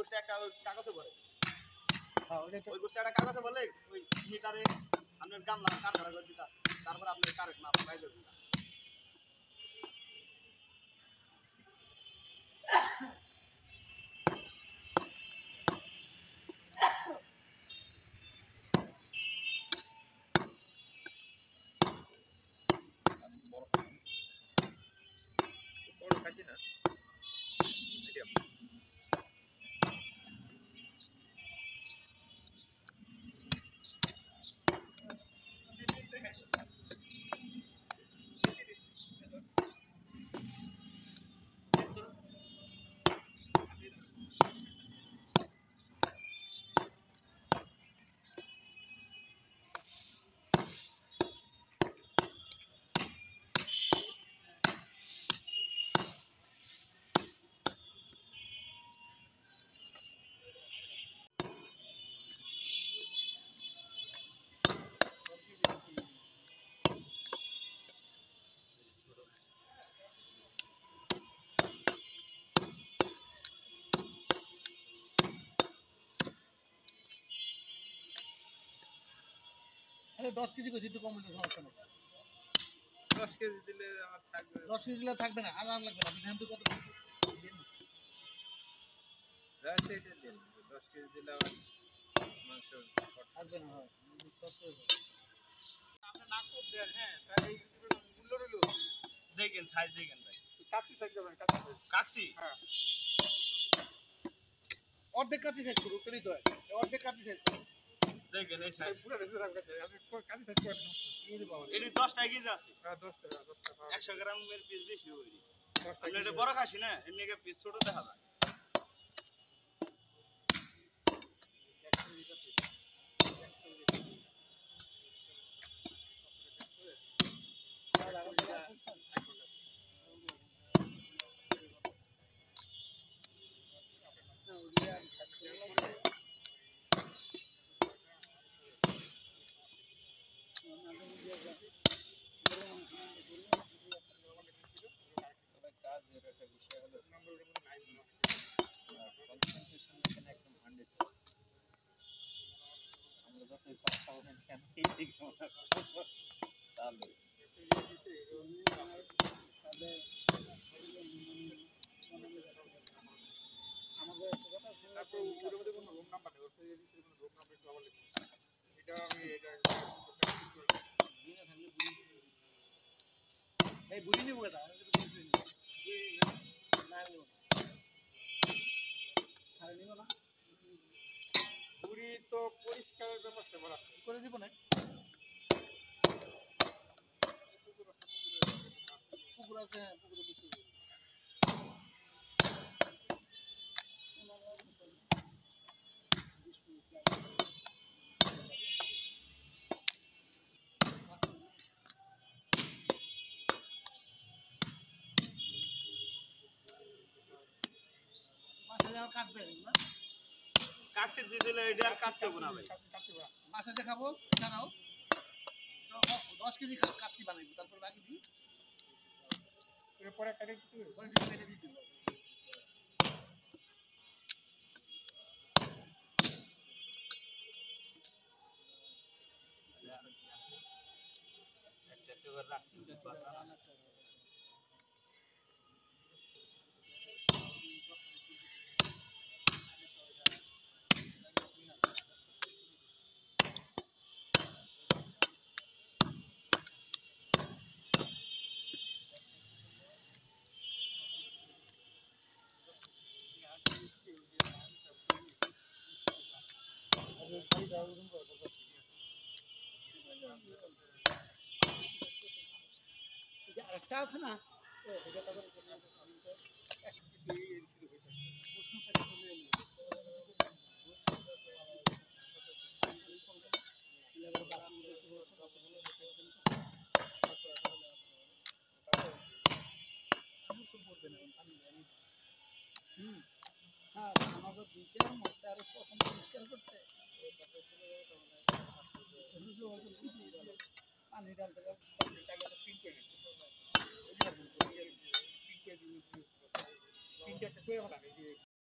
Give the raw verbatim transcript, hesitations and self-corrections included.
গোষ্ঠী একটা কাগজে ভরে ওই গোষ্ঠী একটা কাগজে বলে ওই মিটারে আপনার গামলা কার ধরা করে দিতে তারপর আপনি কারেন্ট মাপ পাই দেবেন খাইছি না মিডিয়াম দশ কেজি করে একটু কম হলে সমস্যা নেই দশ কেজি দিলে আমার থাকবে দশ কেজি দিলে থাকবে না আলাম লাগবে না ধান তো কত কেজি দশ কেজি দিলে আমার মাংস থাকবে না হয় আপনি না খুব দেন হ্যাঁ তাহলে এই মূল্য রইল দেখেন সাইজ দেখেন ভাই কাচ্চি সাইজ করবেন কাচ্চি সাইজ কাচ্চি হ্যাঁ অর্ধেক কাচ্চি সাইজ করুন তাহলেই তো হয় অর্ধেক কাচ্চি সাইজ করুন দেখেন এই সাইজ পুরো রেসে থাকবে আপনি কাচ্চি সাইজ করেন এই রে বাবা এটি দশ টাকা কেজি আছে হ্যাঁ দশ টাকা দশ টাকা একশো গ্রামের পিস বেশি হইনি দশ আপনি টাকা এটা বড় খাসি না এমনি পিস ছোট দেখা যায় এই বুড়ি নিব এটা না নিব সারা নিব না পুরি তো পরিষ্কারের ব্যাপার সেবার আছে করে দিব না পুকুর আছে হ্যাঁ পুকুরে বেশি কাটবে না কাটছে দিলে এটা আর কাটতে হবে না ভাই বাসাতে খাবো দাঁড়াও দশ কেজি কাচ্চি বানাইবো তারপর বাকি দিই পরে কেটে দিতে পরে কেটে দিতে একটা একটা করে রাখছি আরেকটা আছে না হুম হ্যাঁ আমাদের দুইটা মস্ত আরো পছন্দ পরিষ্কার করতে পানি ডালতে তিনটা একটা করে